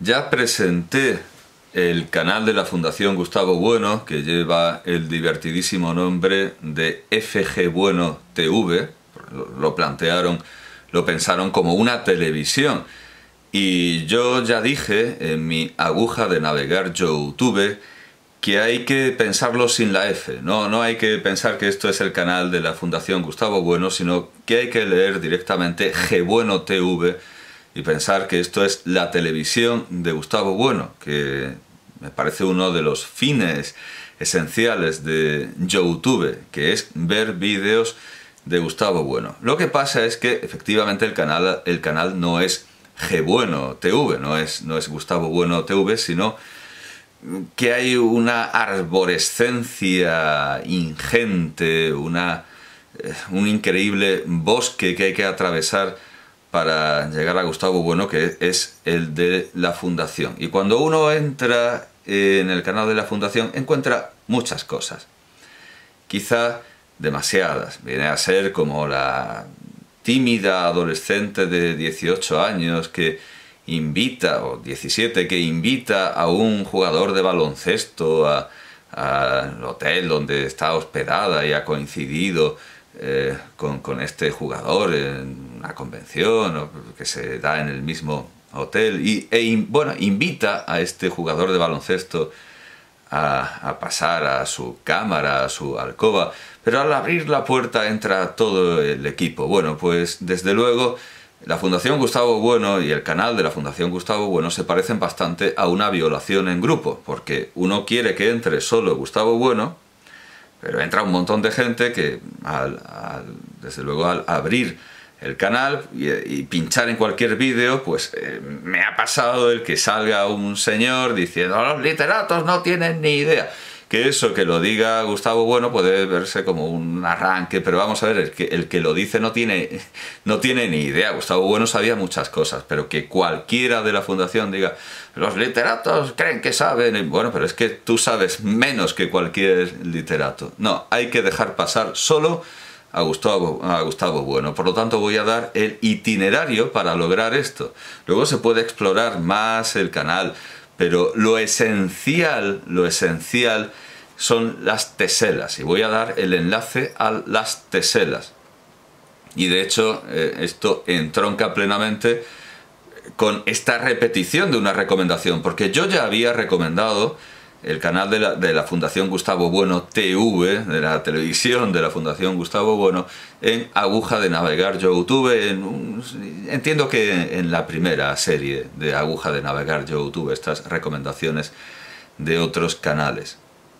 Ya presenté el canal de la Fundación Gustavo Bueno, que lleva el divertidísimo nombre de FG Bueno TV. Lo plantearon, lo pensaron como una televisión. Y yo ya dije en mi aguja de navegar YouTube que hay que pensarlo sin la F. No hay que pensar que esto es el canal de la Fundación Gustavo Bueno, sino que hay que leer directamente G Bueno TV y pensar que esto es la televisión de Gustavo Bueno, que me parece uno de los fines esenciales de YouTube, que es ver vídeos de Gustavo Bueno. Lo que pasa es que efectivamente el canal no es G Bueno TV, no es Gustavo Bueno TV, sino que hay una arborescencia ingente, un increíble bosque que hay que atravesar para llegar a Gustavo Bueno, que es el de la Fundación. Y cuando uno entra en el canal de la Fundación encuentra muchas cosas, quizá demasiadas. Viene a ser como la tímida adolescente de 18 años que invita, o 17, que invita a un jugador de baloncesto al hotel donde está hospedada y ha coincidido con este jugador en una convención que se da en el mismo hotel bueno, invita a este jugador de baloncesto a pasar a su cámara, a su alcoba, pero al abrir la puerta entra todo el equipo. Bueno, pues desde luego la Fundación Gustavo Bueno y el canal de la Fundación Gustavo Bueno se parecen bastante a una violación en grupo, porque uno quiere que entre solo Gustavo Bueno, pero entra un montón de gente que desde luego al abrir el canal y pinchar en cualquier vídeo, pues me ha pasado el que salga un señor diciendo los literatos no tienen ni idea. Que eso, que lo diga Gustavo Bueno puede verse como un arranque, pero vamos a ver, el que lo dice no tiene ni idea. Gustavo Bueno sabía muchas cosas, pero que cualquiera de la Fundación diga los literatos creen que saben, bueno, pero es que tú sabes menos que cualquier literato. No, hay que dejar pasar solo a Gustavo Bueno. Por lo tanto voy a dar el itinerario para lograr esto. Luego se puede explorar más el canal, pero lo esencial son las teselas, y voy a dar el enlace a las teselas. Y de hecho esto entronca plenamente con esta repetición de una recomendación, porque yo ya había recomendado el canal de la Fundación Gustavo Bueno TV, de la televisión de la Fundación Gustavo Bueno, en Aguja de Navegar YouTube, entiendo que en la primera serie de Aguja de Navegar YouTube, estas recomendaciones de otros canales.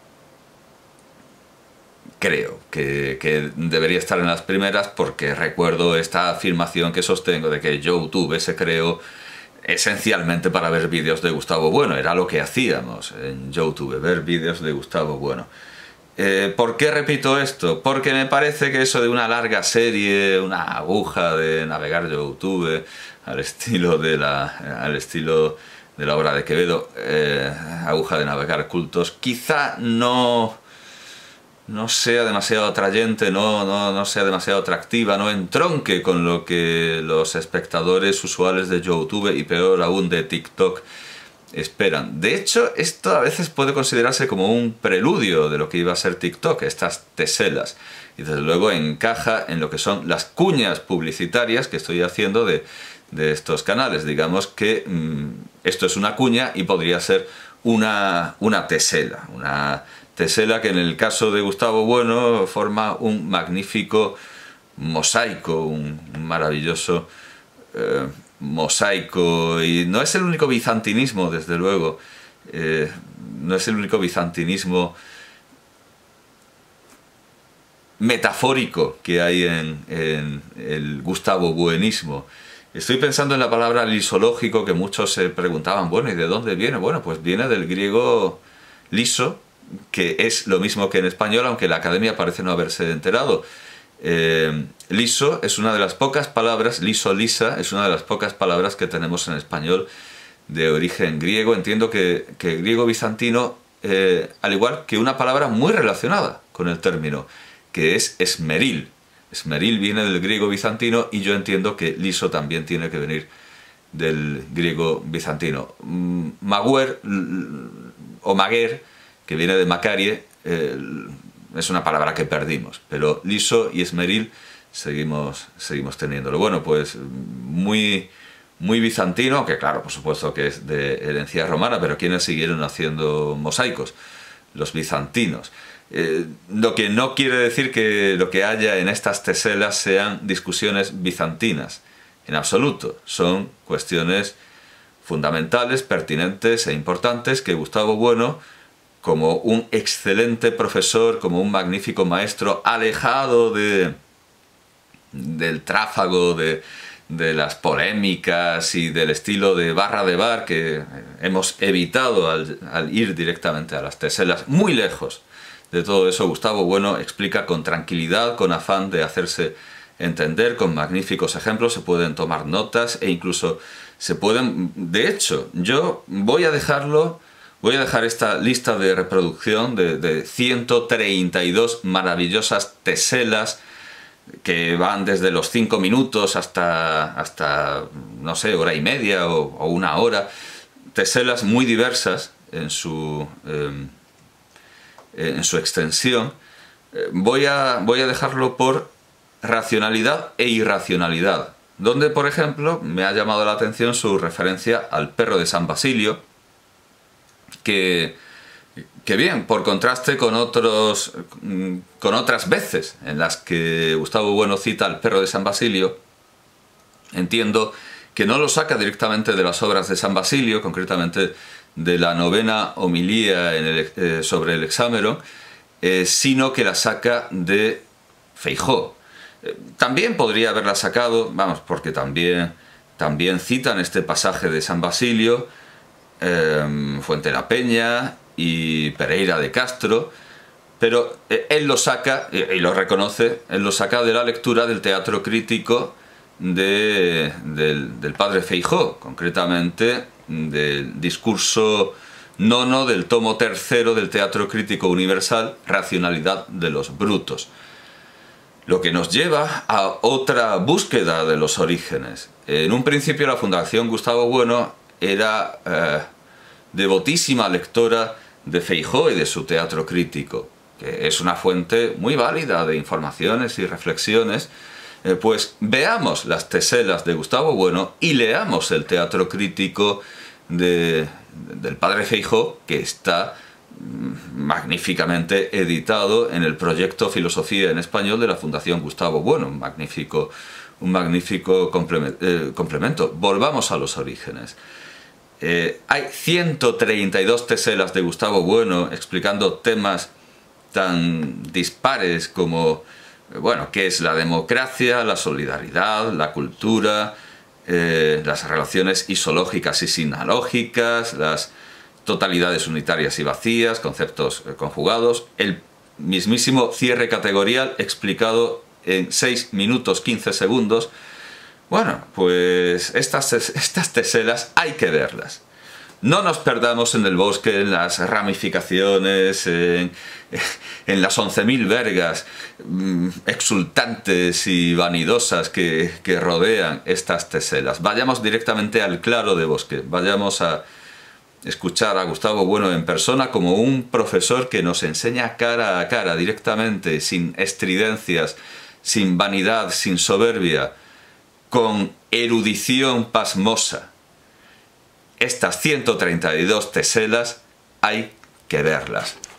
Creo que debería estar en las primeras, porque recuerdo esta afirmación que sostengo de que YouTube se creó esencialmente para ver vídeos de Gustavo Bueno. Era lo que hacíamos en YouTube, ver vídeos de Gustavo Bueno. ¿Por qué repito esto? Porque me parece que eso de una larga serie, una aguja de navegar YouTube, al estilo de la obra de Quevedo, aguja de navegar cultos, quizá no sea demasiado atrayente, no sea demasiado atractiva, no entronque con lo que los espectadores usuales de YouTube y peor aún de TikTok esperan. De hecho, esto a veces puede considerarse como un preludio de lo que iba a ser TikTok, estas teselas. Y desde luego encaja en lo que son las cuñas publicitarias que estoy haciendo de estos canales. Digamos que esto es una cuña y podría ser una tesela. Una tesela que en el caso de Gustavo Bueno forma un magnífico mosaico, un maravilloso mosaico. Y no es el único bizantinismo, desde luego, no es el único bizantinismo metafórico que hay en el Gustavo Buenismo. Estoy pensando en la palabra lisológico, que muchos se preguntaban, bueno, ¿y de dónde viene? Bueno, pues viene del griego liso, que es lo mismo que en español, aunque la academia parece no haberse enterado. Liso es una de las pocas palabras, liso, lisa, es una de las pocas palabras que tenemos en español de origen griego. Entiendo que el griego bizantino, al igual que una palabra muy relacionada con el término, que es esmeril. Esmeril viene del griego bizantino, y yo entiendo que liso también tiene que venir del griego bizantino. Maguer o maguer, que viene de Macarie, es una palabra que perdimos, pero liso y esmeril seguimos teniéndolo. Bueno, pues muy bizantino, aunque claro, por supuesto que es de herencia romana, pero ¿quiénes siguieron haciendo mosaicos? Los bizantinos. Lo que no quiere decir que lo que haya en estas teselas sean discusiones bizantinas, en absoluto. Son cuestiones fundamentales, pertinentes e importantes que Gustavo Bueno, como un excelente profesor, como un magnífico maestro, alejado del tráfago de las polémicas y del estilo de barra de bar que hemos evitado al ir directamente a las teselas, muy lejos de todo eso. Gustavo Bueno explica con tranquilidad, con afán de hacerse entender, con magníficos ejemplos, se pueden tomar notas e incluso se pueden... De hecho, yo voy a dejar esta lista de reproducción de 132 maravillosas teselas que van desde los 5 minutos hasta no sé, hora y media o una hora. Teselas muy diversas en su extensión. Voy a dejarlo por racionalidad e irracionalidad, donde, por ejemplo, me ha llamado la atención su referencia al perro de San Basilio, que bien, por contraste con otras veces en las que Gustavo Bueno cita al perro de San Basilio, entiendo que no lo saca directamente de las obras de San Basilio, concretamente de la novena homilía sobre el Hexámeron, sino que la saca de Feijóo. También podría haberla sacado, vamos, porque también citan este pasaje de San Basilio, Fuente la Peña y Pereira de Castro, pero él lo saca, y lo reconoce, él lo saca de la lectura del teatro crítico del padre Feijóo, concretamente del discurso nono del tomo tercero del Teatro Crítico Universal, Racionalidad de los Brutos. Lo que nos lleva a otra búsqueda de los orígenes. En un principio la Fundación Gustavo Bueno era devotísima lectora de Feijóo y de su teatro crítico, que es una fuente muy válida de informaciones y reflexiones. Pues veamos las teselas de Gustavo Bueno y leamos el teatro crítico del padre Feijóo, que está magníficamente editado en el proyecto Filosofía en Español de la Fundación Gustavo Bueno, un magnífico complemento. Volvamos a los orígenes. Hay 132 teselas de Gustavo Bueno explicando temas tan dispares como, bueno, qué es la democracia, la solidaridad, la cultura, las relaciones isológicas y sinalógicas, las totalidades unitarias y vacías, conceptos conjugados, el mismísimo cierre categorial explicado en 6 minutos 15 segundos. Bueno, pues estas teselas hay que verlas. No nos perdamos en el bosque, en las ramificaciones, en las 11.000 vergas exultantes y vanidosas que rodean estas teselas. Vayamos directamente al claro de bosque, vayamos a escuchar a Gustavo Bueno en persona como un profesor que nos enseña cara a cara, directamente, sin estridencias, sin vanidad, sin soberbia, con erudición pasmosa. Estas 132 teselas hay que verlas.